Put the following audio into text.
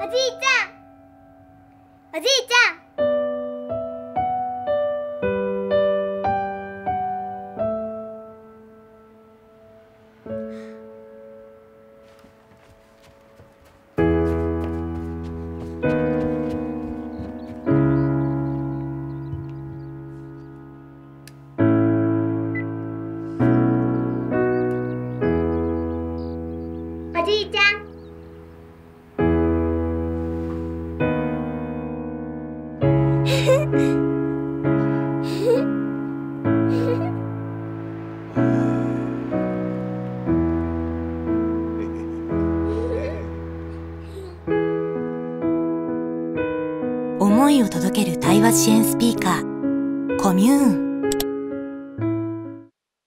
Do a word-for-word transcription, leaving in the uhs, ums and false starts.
おじいちゃん、おじいちゃん。おじいちゃん。 思いを届ける対話支援スピーカー、コミューン。